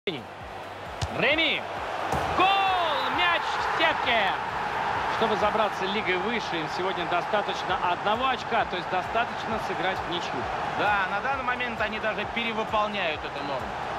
Реми! Гол! Мяч в сетке! Чтобы забраться лигой выше, им сегодня достаточно 1 очка, то есть достаточно сыграть в ничью. Да, на данный момент они даже перевыполняют эту норму.